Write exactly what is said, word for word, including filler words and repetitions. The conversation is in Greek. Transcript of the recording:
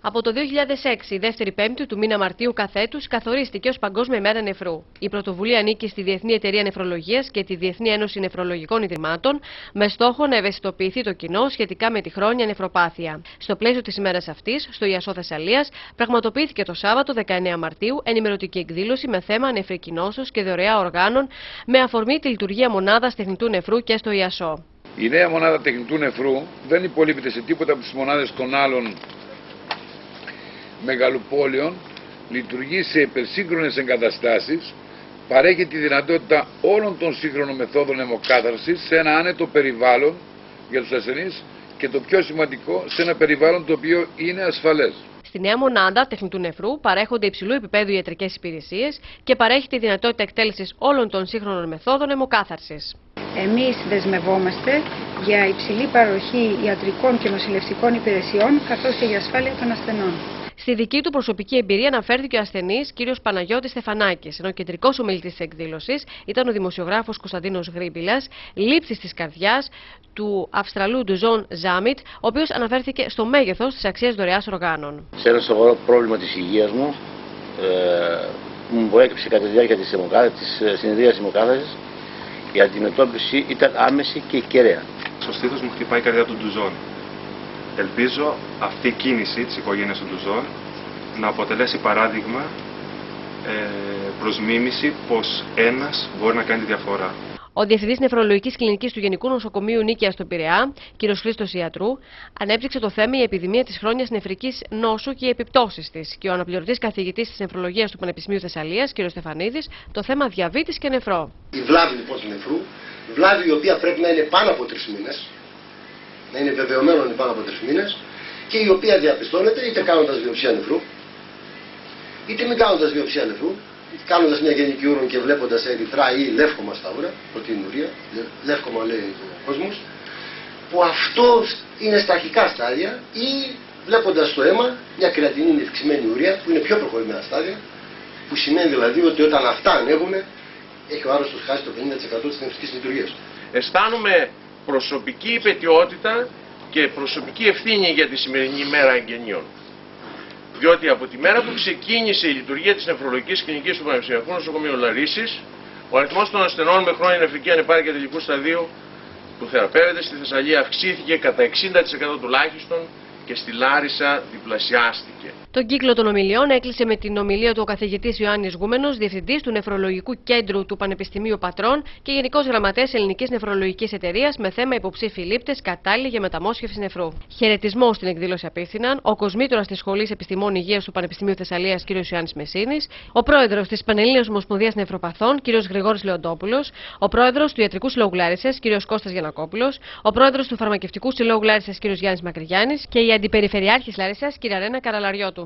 Από το δύο χιλιάδες έξι, η δεύτερη Πέμπτη του μήνα Μαρτίου κάθε έτους καθορίστηκε ως Παγκόσμια ημέρα νεφρού. Η πρωτοβουλία ανήκει στη Διεθνή Εταιρεία Νεφρολογίας και τη Διεθνή Ένωση Νεφρολογικών Ιδρυμάτων, με στόχο να ευαισθητοποιηθεί το κοινό σχετικά με τη χρόνια νεφροπάθεια. Στο πλαίσιο της ημέρας αυτής, στο Ιασό Θεσσαλίας, πραγματοποιήθηκε το Σάββατο δεκαεννέα Μαρτίου ενημερωτική εκδήλωση με θέμα νεφρική νόσος και δωρεά οργάνων, με αφορμή τη λειτουργία μονάδας τεχνητού νεφρού και στο Ιασό. Η νέα μονάδα τεχνητού νεφρού δεν υπολείπεται σε τίποτα από τις μονάδες των άλλων μεγαλοπόλεων, λειτουργεί σε υπερσύγχρονες εγκαταστάσεις, παρέχει τη δυνατότητα όλων των σύγχρονων μεθόδων αιμοκάθαρσης σε ένα άνετο περιβάλλον για τους ασθενείς και το πιο σημαντικό, σε ένα περιβάλλον το οποίο είναι ασφαλές. Στη νέα μονάδα τεχνητού νεφρού παρέχονται υψηλού επίπεδου ιατρικές υπηρεσίες και παρέχει τη δυνατότητα εκτέλεσης όλων των σύγχρονων μεθόδων αιμοκάθαρσης. Εμείς δεσμευόμαστε για υψηλή παροχή ιατρικών και νοσηλευτικών υπηρεσιών, καθώς και για ασφάλεια των ασθενών. Στη δική του προσωπική εμπειρία αναφέρθηκε ο ασθενής κ. Παναγιώτης Στεφανάκης, ενώ κεντρικός ομιλητής της εκδήλωσης ήταν ο δημοσιογράφος Κωνσταντίνος Γρίπηλας, λήψης της καρδιάς του Αυστραλού Ντουζόν Ζάμιτ, ο οποίος αναφέρθηκε στο μέγεθος της αξίας δωρεάς οργάνων. Σε ένα σοβαρό πρόβλημα της υγείας μου, ε, μου προέκυψε κατά τη διάρκεια της, της συνεδρίας αιμοκάθαρσης, η αντιμετώπιση ήταν άμεση και κεραία. Στο στήθος μου χτυπάει η καρδιά του Ντουζόν. Ελπίζω αυτή η κίνηση της οικογένειας του Ντουζόν να αποτελέσει παράδειγμα ε, προς μίμηση πως ένας μπορεί να κάνει τη διαφορά. Ο Διευθυντής Νεφρολογικής Κλινικής του Γενικού Νοσοκομείου Νίκαιας στο Πειραιά, κ. Χρήστος Ιατρού, ανέπτυξε το θέμα η επιδημία της χρόνιας νεφρικής νόσου και οι επιπτώσεις της, και ο αναπληρωτής καθηγητής της Νεφρολογίας του Πανεπιστημίου Θεσσαλίας, κ. Στεφανίδης, το θέμα διαβήτης και νεφρό. Η βλάβη λοιπόν του νεφρού, βλάβη η οποία πρέπει να είναι πάνω από τρεις μήνες, να είναι βεβαιωμένο ότι είναι πάνω από τρεις μήνες, και η οποία διαπιστώνεται είτε κάνοντας βιοψία νεφρού, είτε μην κάνοντας βιοψία νεφρού, κάνοντας μια γενική ούρον και βλέποντας ερυθρά ή λεύκομα στα ούρα, πρωτεϊνουρία, λεύκομα λέει ο κόσμος, που αυτό είναι στα αρχικά στάδια, ή βλέποντας στο αίμα μια κρεατινίνη ευξημένη ουρία, που είναι πιο προχωρημένα στάδια, που σημαίνει δηλαδή ότι όταν αυτά ανέβουν, έχει ο άρρωστος χάσει το πενήντα τοις εκατό της νεφρικής λειτουργίας. Αισθάνομαι προσωπική υπαιτιότητα και προσωπική ευθύνη για τη σημερινή ημέρα εγγενείων. Διότι από τη μέρα που ξεκίνησε η λειτουργία της νεφρολογικής κλινικής του Πανεπιστημιακού Νοσοκομείου Λαρίσσης, ο αριθμός των ασθενών με χρόνια νεφρική ανεπάρκεια τελικού σταδίου που θεραπεύεται στη Θεσσαλία αυξήθηκε κατά εξήντα τοις εκατό τουλάχιστον και στη Λάρισα διπλασιάστηκε. Τον κύκλο των ομιλιών έκλεισε με την ομιλία του ο καθηγητής Ιωάννης Γούμενος, διευθυντής του Νεφρολογικού Κέντρου του Πανεπιστημίου Πατρών και γενικός γραμματέας Ελληνικής Νεφρολογικής Εταιρείας, με θέμα υποψήφιοι λήπτες κατάλληλοι για μεταμόσχευση νεφρού. Χαιρετισμό στην εκδήλωση απίθυναν ο κοσμήτορας της Σχολής Επιστημών Υγείας του Πανεπιστημίου Θεσσαλίας, κ. Ιωάννης Μεσίνης, ο πρόεδρος της Πανελλήνιας Ομοσπονδίας Νεφροπαθών, κ. Γρηγόρης Λεοντόπουλος, ο πρόεδρος του Ιατρικού Συλλόγου Λάρισας, κ. Κώστας Γιαννακόπουλος, ο πρόεδρος του Φαρμακευτικού Συλλόγου Λάρισας, κ. Γιάννης Μακρυγιάννης και η αντιπεριφερειάρχης Λάρισας, κ. Ρένα Καραλαριώτου.